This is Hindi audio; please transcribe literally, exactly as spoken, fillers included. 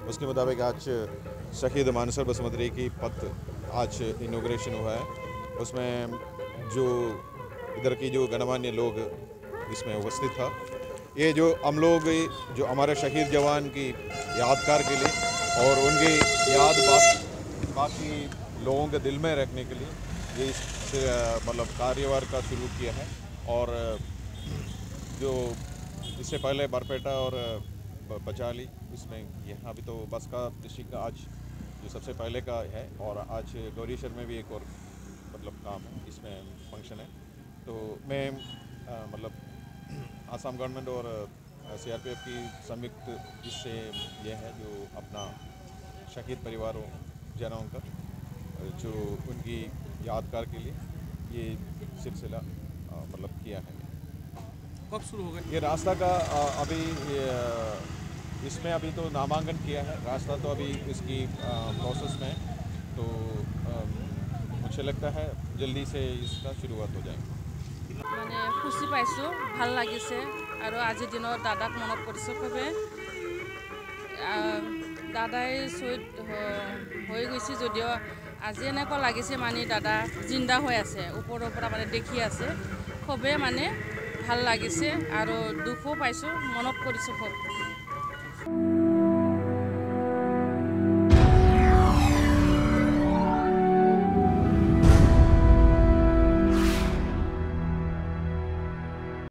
उसके मुताबिक आज शहीद मानसर बसुमतारी की पथ आज इनॉग्रेशन हुआ है। उसमें जो इधर की जो गणमान्य लोग इसमें उपस्थित था, ये जो हम लोग जो हमारे शहीद जवान की यादगार के लिए और उनकी याद बाकी बाकी लोगों के दिल में रखने के लिए ये इस मतलब कार्यवार का शुरू किया है। और जो इससे पहले बरपेटा और बचाली, इसमें यहाँ अभी तो बस का डिस्ट्रिक्ट का आज जो सबसे पहले का है, और आज गौरीशर में भी एक और मतलब काम है, इसमें फंक्शन है। तो मैं आ, मतलब आसाम गवर्नमेंट और सीआरपीएफ की संयुक्त इससे ये है जो अपना शहीद परिवारों जनों का जो उनकी यादगार के लिए ये सिलसिला मतलब किया है। कब शुरू होगा ये रास्ता का आ, अभी ये, इसमें अभी तो नामांकन किया है, रास्ता तो अभी इसकी प्रोसेस में, तो आ, मुझे लगता है जल्दी से इसका शुरुआत हो जाएगी। মানে খুশি পাইছোঁ, ভাল লাগিছে আৰু আজিৰ দিনত দাদাক মনত পৰিছে খুবেই। দাদাই শ্বহীদ হৈ গৈছে যদিও আজি এনেকুৱা লাগিছে মানে দাদা জিন্দা হৈ আছে, ওপৰৰ পৰা মানে দেখি আছে, খুবেই মানে ভাল লাগিছে আৰু দুখো পাইছোঁ, মনত কৰিছোঁ খুব।